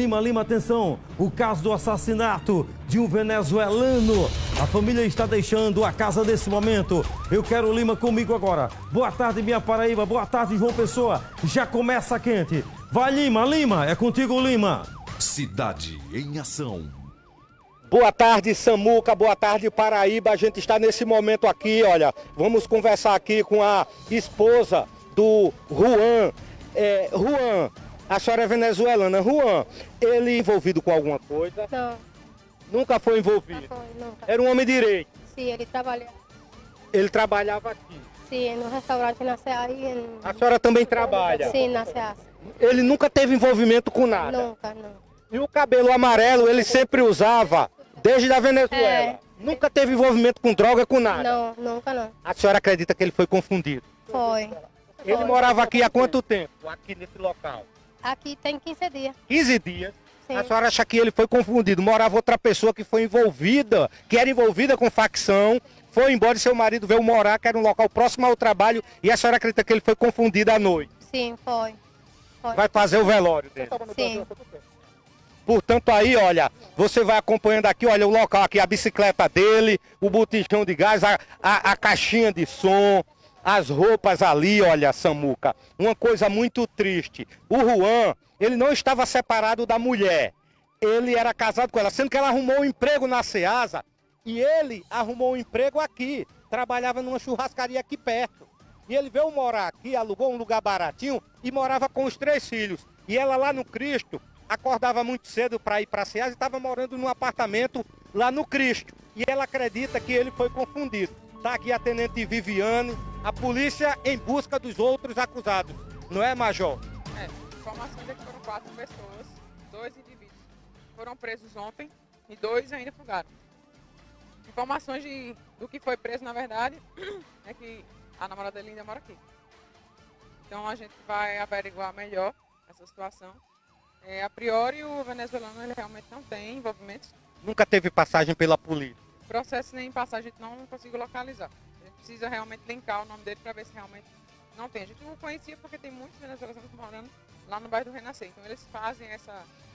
Lima, atenção. O caso do assassinato de um venezuelano. A família está deixando a casa nesse momento. Eu quero Lima comigo agora. Boa tarde, minha Paraíba. Boa tarde, João Pessoa. Já começa quente. Vai, Lima. É contigo, Lima. Cidade em ação. Boa tarde, Samuca. Boa tarde, Paraíba. A gente está nesse momento aqui, olha. Vamos conversar aqui com a esposa do Juan. Juan, a senhora é venezuelana. Juan, ele envolvido com alguma coisa? Não, Nunca foi envolvido? não foi, nunca. Era um homem direito? Sim, ele trabalha. Ele trabalhava aqui? Sim, no restaurante na CA e... A senhora também trabalha? Sim, na CA. Ele nunca teve envolvimento com nada? Nunca, não. E o cabelo amarelo ele sempre usava desde a Venezuela? Nunca teve envolvimento com droga, com nada? Não, nunca não. A senhora acredita que ele foi confundido? Foi. Ele morava aqui há quanto tempo? Aqui nesse local? Aqui tem 15 dias. 15 dias. Sim. A senhora acha que ele foi confundido? Morava outra pessoa que foi envolvida, que era envolvida com facção, foi embora e seu marido veio morar, que era um local próximo ao trabalho, e a senhora acredita que ele foi confundido à noite? Sim, foi. Vai fazer o velório dele? Sim. Portanto, aí, olha, você vai acompanhando aqui, olha, o local aqui, a bicicleta dele, o botijão de gás, a caixinha de som, as roupas ali, olha, Samuca. Uma coisa muito triste. O Juan, ele não estava separado da mulher. Ele era casado com ela, sendo que ela arrumou um emprego na Ceasa e ele arrumou um emprego aqui. Trabalhava numa churrascaria aqui perto. E ele veio morar aqui, alugou um lugar baratinho e morava com os 3 filhos. E ela lá no Cristo acordava muito cedo para ir para a Ceasa e estava morando num apartamento lá no Cristo. E ela acredita que ele foi confundido. Está aqui a tenente Viviane, a polícia em busca dos outros acusados. Não é, Major? Informações é que foram 4 pessoas, 2 indivíduos foram presos ontem e 2 ainda fugaram. Informações do que foi preso, na verdade, é que a namorada dele ainda mora aqui. Então a gente vai averiguar melhor essa situação. A priori, o venezuelano ele realmente não tem envolvimentos. Nunca teve passagem pela polícia. Processo nem passagem a gente não conseguiu localizar. A gente precisa realmente linkar o nome dele para ver se realmente não tem. A gente o conhecia porque tem muitos venezuelanos morando lá no bairro do Renascer. Então eles fazem esse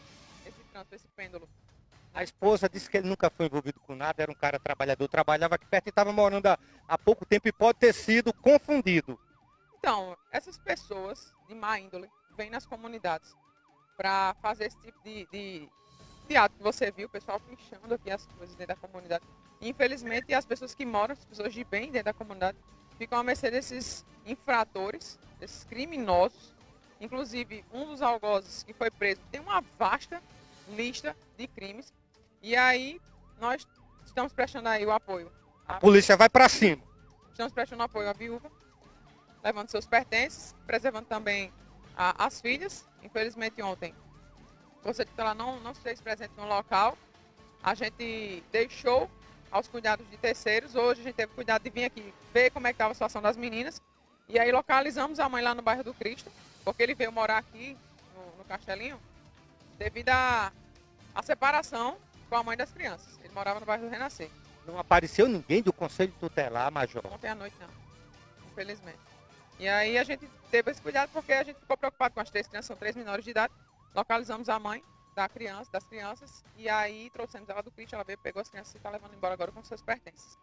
canto, esse pêndulo. A esposa disse que ele nunca foi envolvido com nada, era um cara trabalhador, trabalhava aqui perto e estava morando há pouco tempo e pode ter sido confundido. Então, essas pessoas de má índole vêm nas comunidades para fazer esse tipo de ato que você viu, o pessoal pinchando aqui as coisas dentro da comunidade. Infelizmente, as pessoas que moram, as pessoas de bem dentro da comunidade, ficam à mercê desses infratores, desses criminosos. Inclusive, um dos algozes que foi preso tem uma vasta lista de crimes. E aí, nós estamos prestando aí o apoio. A polícia vai para cima. Estamos prestando apoio à viúva, levando seus pertences, preservando também as filhas. Infelizmente, ontem, você que ela não esteve presente no local, a gente deixou aos cuidados de terceiros. Hoje a gente teve cuidado de vir aqui ver como é que estava a situação das meninas. E aí localizamos a mãe lá no bairro do Cristo, porque ele veio morar aqui no Castelinho, devido à separação com a mãe das crianças. Ele morava no bairro do Renascer. Não apareceu ninguém do Conselho Tutelar, Major? Ontem à noite não, infelizmente. E aí a gente teve esse cuidado porque a gente ficou preocupado com as 3 crianças, são 3 menores de idade. Localizamos a mãe das crianças, e aí trouxemos ela do Cristo, ela veio, pegou as crianças e está levando embora agora com seus pertences.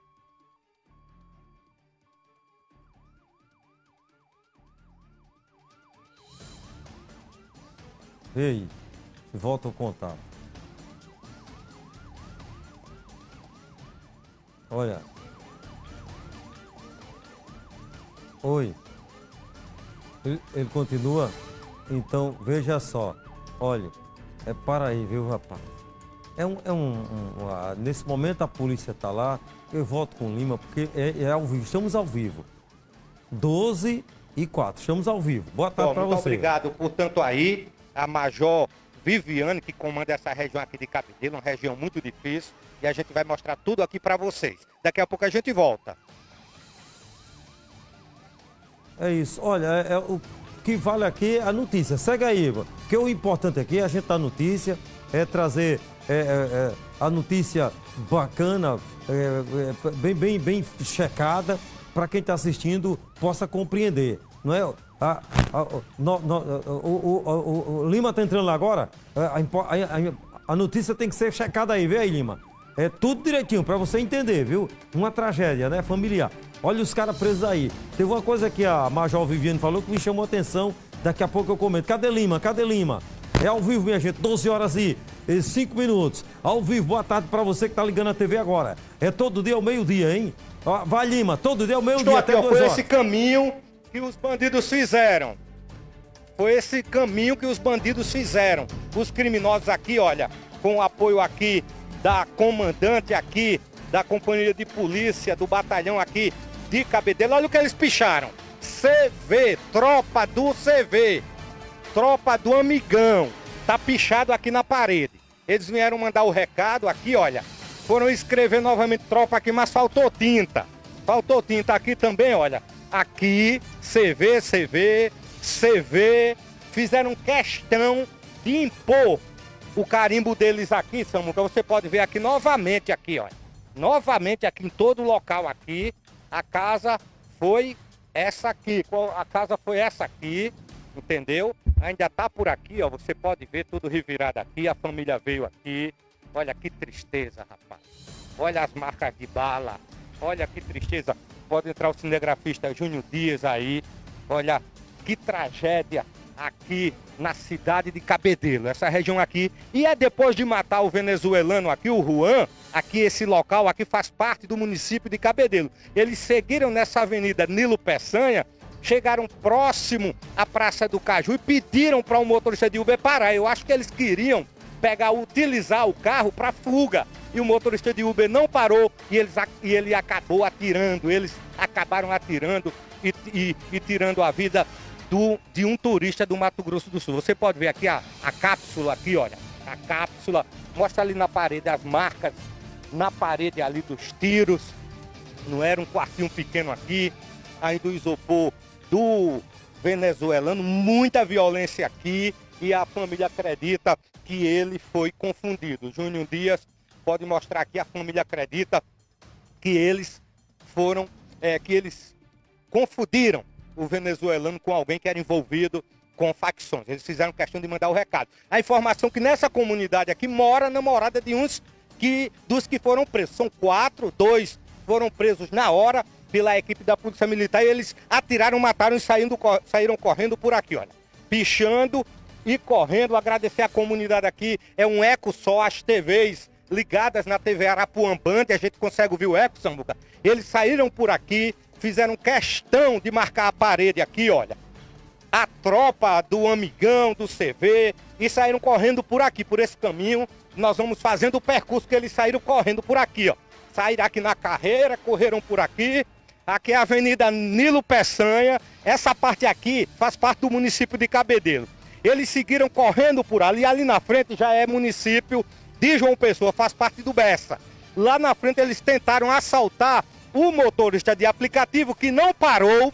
Ei, volta ao contato. Olha. Oi. Ele continua? Então, veja só. Olha, é para aí, viu, rapaz? Nesse momento a polícia está lá. Eu volto com o Lima, porque é ao vivo. Estamos ao vivo. 12h04. Estamos ao vivo. Boa tarde para você. Muito obrigado. Portanto, aí, a Major Viviane, que comanda essa região aqui de Cabedelo, uma região muito difícil. E a gente vai mostrar tudo aqui para vocês. Daqui a pouco a gente volta. É isso. Olha, o que vale aqui é a notícia. Segue aí, Igor. Porque o importante aqui é a gente dar notícia, é trazer a notícia bacana, bem checada, para quem está assistindo possa compreender. Não é? O Lima tá entrando lá agora. A notícia tem que ser checada aí, vê aí, Lima. É tudo direitinho pra você entender, viu? Uma tragédia, né? Familiar. Olha os caras presos aí. Teve uma coisa que a Major Viviane falou que me chamou a atenção. Daqui a pouco eu comento. Cadê Lima? Cadê Lima? É ao vivo, minha gente. 12 horas e 5 minutos. Ao vivo. Boa tarde pra você que tá ligando a TV agora. É todo dia ao meio-dia, hein? Ó, vai, Lima. Todo dia ao meio-dia até 2 horas. Foi esse caminho que os bandidos fizeram. Foi esse caminho que os bandidos fizeram. Os criminosos aqui, olha, com o apoio aqui da comandante aqui, da companhia de polícia, do batalhão aqui de Cabedelo. Olha o que eles picharam. CV, tropa do CV, tropa do amigão. Tá pichado aqui na parede. Eles vieram mandar o recado aqui, olha. Foram escrever novamente tropa aqui, mas faltou tinta. Faltou tinta aqui também, olha. Aqui, CV, CV, CV. Fizeram questão de impor o carimbo deles aqui, Samuca. Você pode ver aqui novamente aqui, olha. Novamente aqui em todo o local aqui. A casa foi essa aqui. A casa foi essa aqui, entendeu? Ainda tá por aqui, ó. Você pode ver tudo revirado aqui. A família veio aqui. Olha que tristeza, rapaz. Olha as marcas de bala. Olha que tristeza. Pode entrar o cinegrafista Júnior Dias aí. Olha que tragédia aqui na cidade de Cabedelo, essa região aqui. E é depois de matar o venezuelano aqui, o Juan, aqui esse local aqui faz parte do município de Cabedelo. Eles seguiram nessa avenida Nilo Peçanha, chegaram próximo à Praça do Caju e pediram para o motorista de Uber parar. Eu acho que eles queriam utilizar o carro para fuga. E o motorista de Uber não parou e ele acabou atirando. Eles acabaram atirando e tirando a vida de um turista do Mato Grosso do Sul. Você pode ver aqui a cápsula aqui, olha. A cápsula. Mostra ali na parede as marcas na parede ali dos tiros. Não era um quartinho pequeno aqui. Aí do isopor do venezuelano. Muita violência aqui. E a família acredita que ele foi confundido. Júnior Dias pode mostrar aqui. A família acredita que eles que eles confundiram o venezuelano com alguém que era envolvido com facções. Eles fizeram questão de mandar o recado. A informação que nessa comunidade aqui mora a namorada de dos que foram presos. São 4, 2 foram presos na hora pela equipe da Polícia Militar e eles atiraram, mataram e saíram correndo por aqui, olha. Pichando e correndo. Agradecer a comunidade aqui. É um eco só, as TVs ligadas na TV Arapuambante. A gente consegue ouvir o eco, Samuca. Eles saíram por aqui. Fizeram questão de marcar a parede aqui, olha. A tropa do amigão, do CV, e saíram correndo por aqui, por esse caminho. Nós vamos fazendo o percurso que eles saíram correndo por aqui, ó. Saíram aqui na carreira, correram por aqui. Aqui é a Avenida Nilo Peçanha. Essa parte aqui faz parte do município de Cabedelo. Eles seguiram correndo por ali. Ali na frente já é município de João Pessoa, faz parte do Bessa. Lá na frente eles tentaram assaltar o motorista de aplicativo que não parou,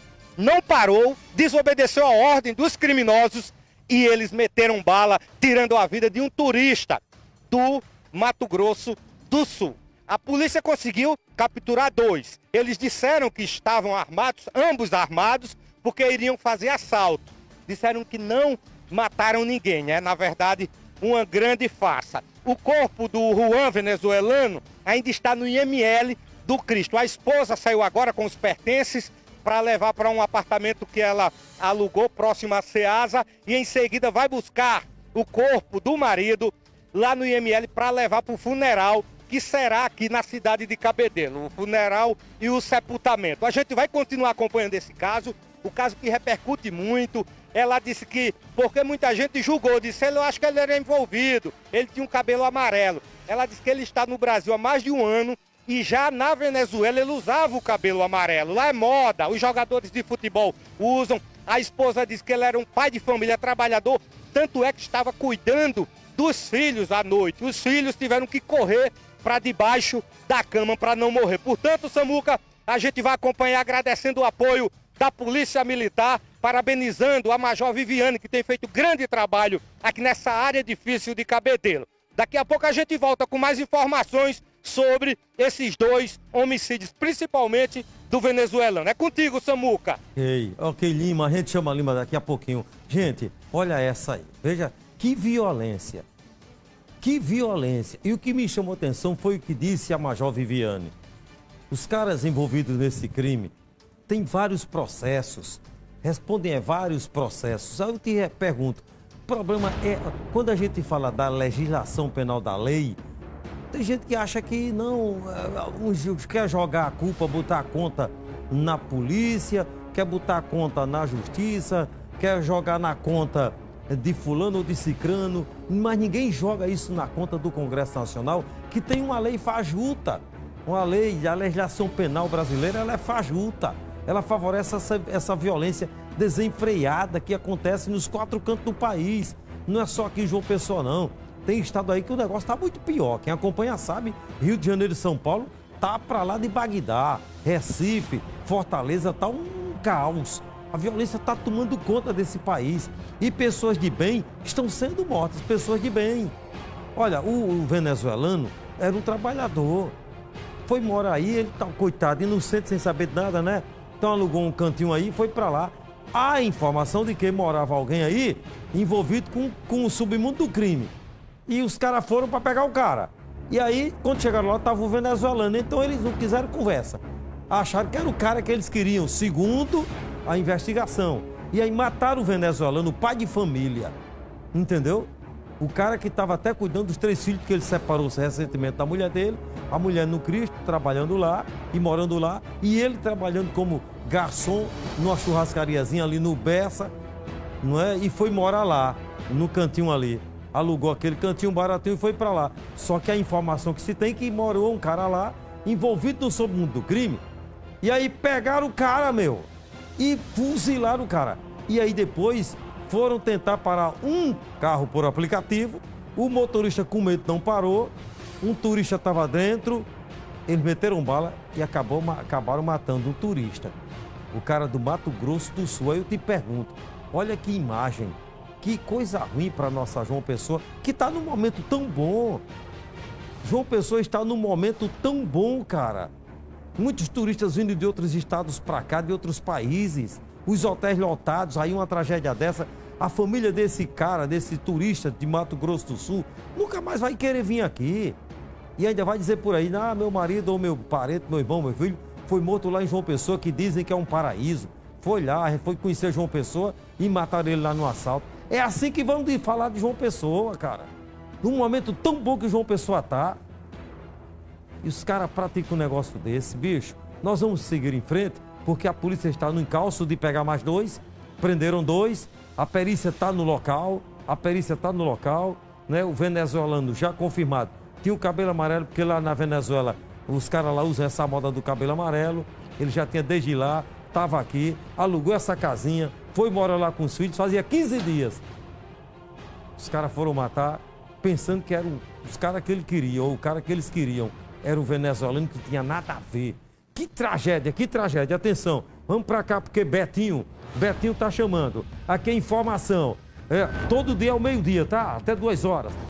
desobedeceu a ordem dos criminosos e eles meteram bala, tirando a vida de um turista do Mato Grosso do Sul. A polícia conseguiu capturar 2. Eles disseram que estavam armados, ambos armados, porque iriam fazer assalto. Disseram que não mataram ninguém, né? Na verdade, uma grande farsa. O corpo do Juan venezuelano ainda está no IML do Cristo. A esposa saiu agora com os pertences para levar para um apartamento que ela alugou próximo à Ceasa e em seguida vai buscar o corpo do marido lá no IML para levar para o funeral que será aqui na cidade de Cabedelo, o funeral e o sepultamento. A gente vai continuar acompanhando esse caso, o caso que repercute muito. Ela disse que, porque muita gente julgou, disse, eu acho que ele era envolvido, ele tinha um cabelo amarelo. Ela disse que ele está no Brasil há mais de um ano e já na Venezuela ele usava o cabelo amarelo. Lá é moda, os jogadores de futebol usam. A esposa disse que ele era um pai de família trabalhador, tanto é que estava cuidando dos filhos à noite. Os filhos tiveram que correr para debaixo da cama para não morrer. Portanto, Samuca, a gente vai acompanhar agradecendo o apoio da Polícia Militar, parabenizando a Major Viviane, que tem feito grande trabalho aqui nessa área difícil de Cabedelo. Daqui a pouco a gente volta com mais informações sobre esses dois homicídios, principalmente do venezuelano. É contigo, Samuca. Ok, Lima, a gente chama Lima daqui a pouquinho. Gente, olha essa aí. Veja que violência. Que violência. E o que me chamou a atenção foi o que disse a Major Viviane. Os caras envolvidos nesse crime têm vários processos, respondem a vários processos. Aí eu te pergunto, o problema é, quando a gente fala da legislação penal da lei, tem gente que acha que não, quer jogar a culpa, botar a conta na polícia, quer botar a conta na justiça, quer jogar na conta de fulano ou de cicrano, mas ninguém joga isso na conta do Congresso Nacional, que tem uma lei fajuta. Uma lei, a legislação penal brasileira, ela é fajuta. Ela favorece essa violência desenfreada que acontece nos 4 cantos do país. Não é só aqui em João Pessoa, não. Tem estado aí que o negócio está muito pior. Quem acompanha sabe, Rio de Janeiro e São Paulo tá para lá de Bagdá, Recife, Fortaleza, tá um caos. A violência está tomando conta desse país. E pessoas de bem estão sendo mortas, pessoas de bem. Olha, o venezuelano era um trabalhador. Foi morar aí, ele tá, coitado, inocente, sem saber de nada, né? Então alugou um cantinho aí e foi para lá. Há informação de que morava alguém aí envolvido com o submundo do crime. E os caras foram para pegar o cara. E aí, quando chegaram lá, estava o venezuelano. Então eles não quiseram conversa. Acharam que era o cara que eles queriam, segundo a investigação. E aí mataram o venezuelano, o pai de família. Entendeu? O cara que estava até cuidando dos 3 filhos, que ele separou-se recentemente da mulher dele, a mulher no Cristo, trabalhando lá e morando lá, e ele trabalhando como garçom numa churrascariazinha ali no Bessa, não é? E foi morar lá, no cantinho ali. Alugou aquele cantinho baratinho e foi para lá. Só que a informação que se tem é que morou um cara lá, envolvido no submundo do crime, e aí pegaram o cara, meu, e fuzilaram o cara. E aí depois foram tentar parar um carro por aplicativo, o motorista com medo não parou, um turista estava dentro, eles meteram bala e acabaram matando um turista. O cara do Mato Grosso do Sul. Aí eu te pergunto, olha que imagem, que coisa ruim para nossa João Pessoa, que está num momento tão bom. João Pessoa está num momento tão bom, cara. Muitos turistas vindo de outros estados para cá, de outros países. Os hotéis lotados, aí uma tragédia dessa, a família desse cara, desse turista de Mato Grosso do Sul, nunca mais vai querer vir aqui. E ainda vai dizer por aí, meu marido ou meu parente, meu irmão, meu filho, foi morto lá em João Pessoa, que dizem que é um paraíso. Foi lá, foi conhecer João Pessoa e mataram ele lá no assalto. É assim que vamos falar de João Pessoa, cara. Num momento tão bom que João Pessoa tá. E os caras praticam um negócio desse, bicho. Nós vamos seguir em frente, porque a polícia está no encalço de pegar mais 2, prenderam 2, a perícia está no local, né? O venezuelano já confirmado, tinha o cabelo amarelo, porque lá na Venezuela os caras lá usam essa moda do cabelo amarelo, ele já tinha desde lá, estava aqui, alugou essa casinha, foi morar lá com os filhos, fazia 15 dias. Os caras foram matar, pensando que eram os caras que ele queria, ou o cara que eles queriam, era o venezuelano que tinha nada a ver. Que tragédia, que tragédia. Atenção, vamos pra cá porque Betinho tá chamando. Aqui é informação. Todo dia ao meio-dia, tá? Até 2 horas.